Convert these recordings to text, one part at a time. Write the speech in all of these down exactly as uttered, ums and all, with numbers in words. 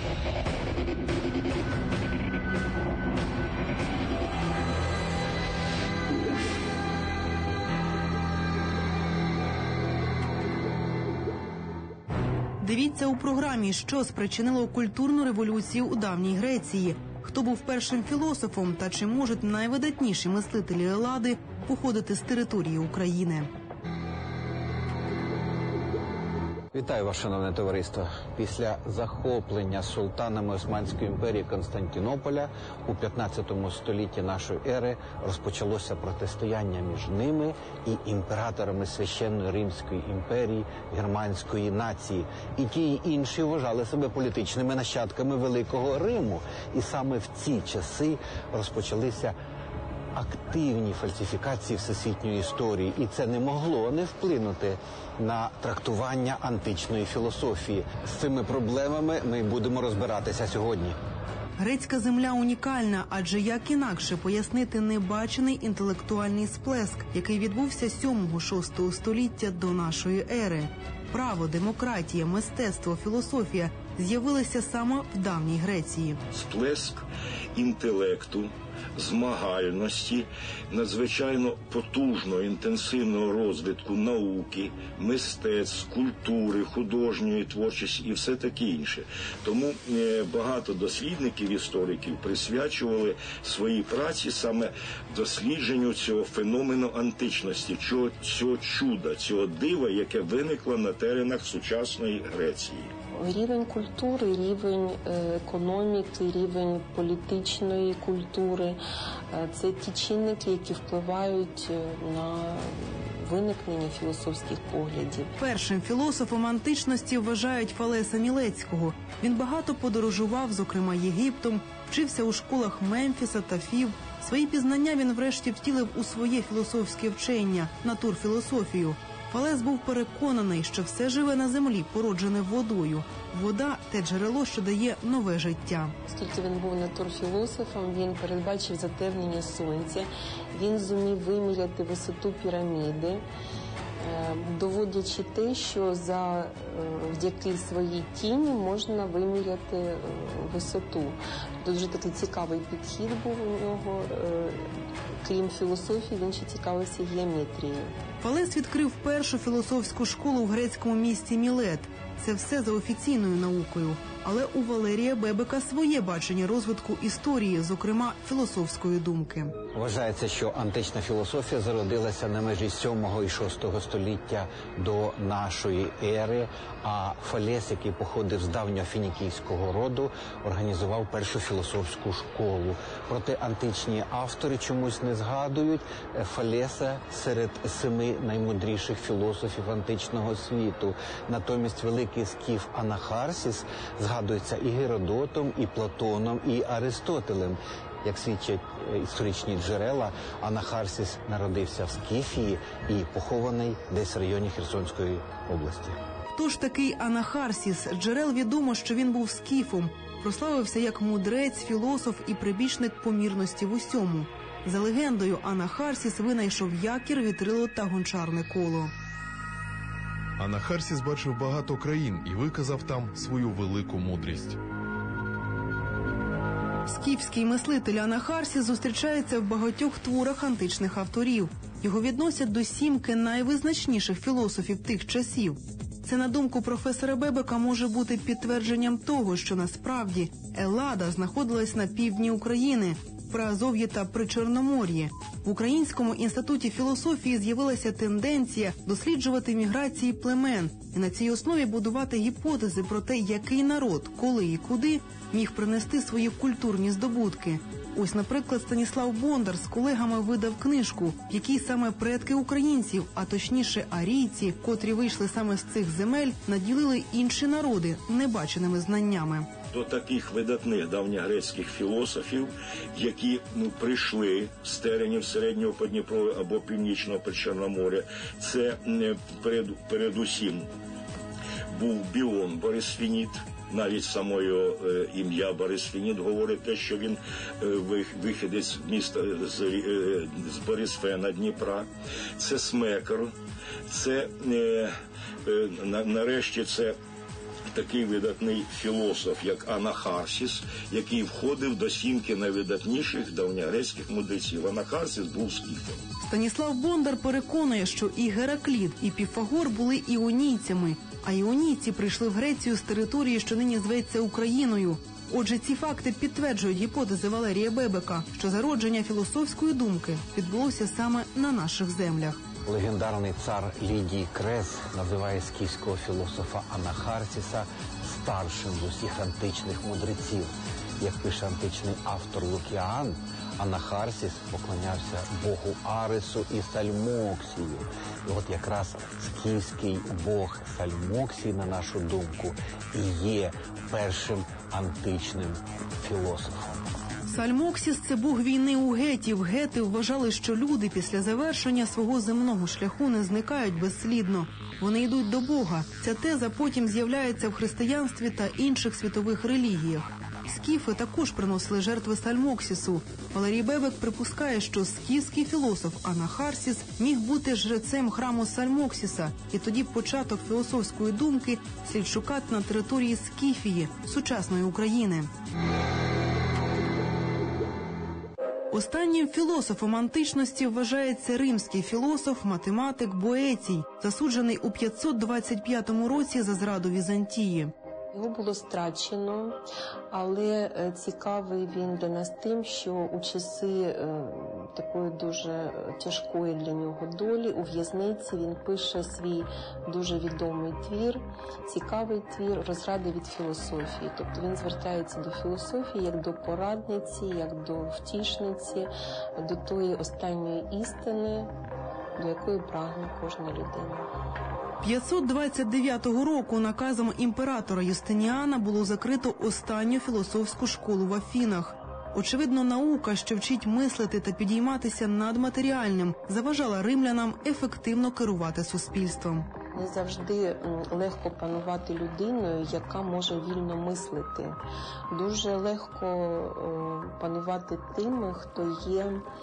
Дивіться у програмі, що спричинило культурну революцію у давній Греції, хто був першим філософом та чи можуть найвидатніші мислителі Елади походити з території України. Вітаю вас, шановне товариство. Після захоплення султанами Османської імперії Константинополя у п'ятнадцятому столітті нашої ери розпочалося протистояння між ними і імператорами Священної Римської імперії, германської нації. І ті, і інші вважали себе політичними нащадками Великого Риму. І саме в ці часи розпочалися активні фальсифікації всесвітньої історії. І це не могло не вплинути на трактування античної філософії. З цими проблемами ми будемо розбиратися сьогодні. Грецька земля унікальна, адже як інакше пояснити небачений інтелектуальний сплеск, який відбувся сьомого-шостого століття до нашої ери. Право, демократія, мистецтво, філософія з'явилися саме в давній Греції. Сплеск інтелекту, змагальності, надзвичайно потужного, інтенсивного розвитку науки, мистецтв, культури, художньої творчості і все таке інше. Тому багато дослідників, істориків присвячували свої праці саме дослідженню цього феномену античності, цього, цього чуда, цього дива, яке виникло на теренах сучасної Греції. Рівень культури, рівень економіки, рівень політичної культури – це ті чинники, які впливають на виникнення філософських поглядів. Першим філософом античності вважають Фалеса Мілецького. Він багато подорожував, зокрема Єгиптом, вчився у школах Мемфіса та Фів. Свої пізнання він врешті втілив у своє філософське вчення – натурфілософію. Фалес був переконаний, що все живе на землі породжене водою. Вода – те джерело, що дає нове життя. Оскільки він був натурфілософом, він передбачив затемнення сонця, він зумів виміряти висоту піраміди, доводячи те, що завдяки своїй тіні можна виміряти висоту. Дуже такий цікавий підхід був у нього. Крім філософії, він ще цікавився геометрією. Фалес відкрив першу філософську школу в грецькому місті Мілет. Це все за офіційною наукою. Але у Валерія Бебека своє бачення розвитку історії, зокрема філософської думки. Вважається, що антична філософія зародилася на межі сьомого і шостого століття до нашої ери, а Фалес, який походив з давньофінікійського роду, організував першу філософську школу. Проте античні автори чомусь не згадують Фалеса серед семи наймудріших філософів античного світу. Натомість великий скіф Анахарсіс згадується і Геродотом, і Платоном, і Аристотелем. Як свідчать історичні джерела, Анахарсіс народився в Скіфії і похований десь в районі Херсонської області. Хто ж такий Анахарсіс? Джерел відомо, що він був скіфом. Прославився як мудрець, філософ і прибічник помірності в усьому. За легендою, Анахарсіс винайшов якір, вітрило та гончарне коло. Анахарсіс бачив багато країн і виказав там свою велику мудрість. Скіфський мислитель Анахарсіс зустрічається в багатьох творах античних авторів. Його відносять до сімки найвизначніших філософів тих часів. Це, на думку професора Бебека, може бути підтвердженням того, що насправді Еллада знаходилась на півдні України, в Приазов'ї та Причорномор'ї. В Українському інституті філософії з'явилася тенденція досліджувати міграції племен і на цій основі будувати гіпотези про те, який народ, коли і куди міг принести свої культурні здобутки. Ось, наприклад, Станіслав Бондар з колегами видав книжку, в якій саме предки українців, а точніше арійці, котрі вийшли саме з цих земель, наділили інші народи небаченими знаннями. До таких видатних давньогрецьких філософів, які ну, прийшли з теренів Середнього Подніпров'я або Північного Причорномор'я, це перед, передусім був Біон Борисфініт. Навіть саме його е, ім'я Борисфініт говорить те, що він е, вихідець міста з, е, з Борисфена, Дніпра. Це Смекер, це е, е, на, нарешті це такий видатний філософ, як Анахарсіс, який входив до сімки найвидатніших давньогрецьких мудреців. Анахарсіс був скіфом. Станіслав Бондар переконує, що і Геракліт, і Піфагор були іонійцями, а іонійці прийшли в Грецію з території, що нині зветься Україною. Отже, ці факти підтверджують гіпотези Валерія Бебека, що зародження філософської думки відбулося саме на наших землях. Легендарний цар Лідій Крес називає скіфського філософа Анахарсіса старшим з усіх античних мудреців. Як пише античний автор Лукіан, Анахарсіс поклонявся богу Аресу і Сальмоксію. І от якраз скіфський бог Сальмоксій, на нашу думку, і є першим античним філософом. Сальмоксіс – це бог війни у гетів. Гети вважали, що люди після завершення свого земного шляху не зникають безслідно. Вони йдуть до Бога. Ця теза потім з'являється в християнстві та інших світових релігіях. Скіфи також приносили жертви Сальмоксісу. Валерій Бебек припускає, що скіфський філософ Анахарсіс міг бути жрецем храму Сальмоксіса, і тоді початок філософської думки слід шукати на території Скіфії, сучасної України. Останнім філософом античності вважається римський філософ, математик Боецій, засуджений у п'ятсот двадцять п'ятому році за зраду Візантії. Його було страчено, але цікавий він для нас тим, що у часи е, такої дуже тяжкої для нього долі у в'язниці він пише свій дуже відомий твір, цікавий твір «Розради від філософії». Тобто він звертається до філософії як до порадниці, як до втішниці, до тої останньої істини, до якої прагне кожна людина. п'ятсот двадцять дев'ятого року наказом імператора Юстиніана було закрито останню філософську школу в Афінах. Очевидно, наука, що вчить мислити та підійматися над матеріальним, заважала римлянам ефективно керувати суспільством. Не завжди легко панувати людиною, яка може вільно мислити. Дуже легко панувати тими, хто є,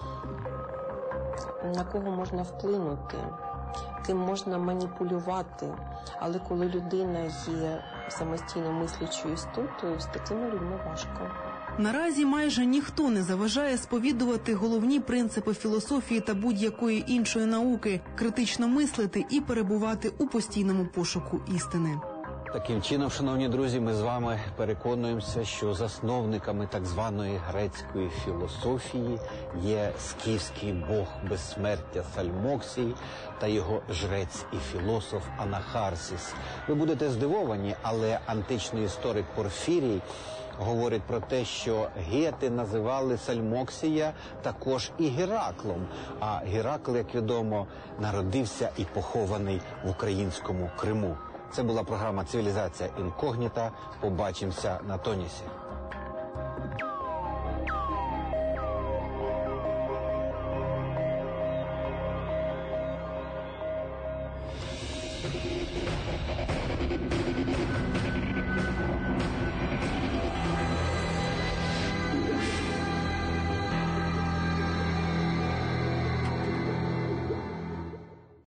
на кого можна вплинути, ким можна маніпулювати. Але коли людина є самостійно мислячою істотою, з такими людьми важко. Наразі майже ніхто не заважає сповідувати головні принципи філософії та будь-якої іншої науки, критично мислити і перебувати у постійному пошуку істини. Таким чином, шановні друзі, ми з вами переконуємося, що засновниками так званої грецької філософії є скіфський бог безсмертя Сальмоксій та його жрець і філософ Анахарсіс. Ви будете здивовані, але античний історик Порфірій говорить про те, що гети називали Сальмоксія також і Гераклом. А Геракл, як відомо, народився і похований в українському Криму. Це була програма «Цивілізація інкогніта». Побачимося на Тонісі. We'll be right back.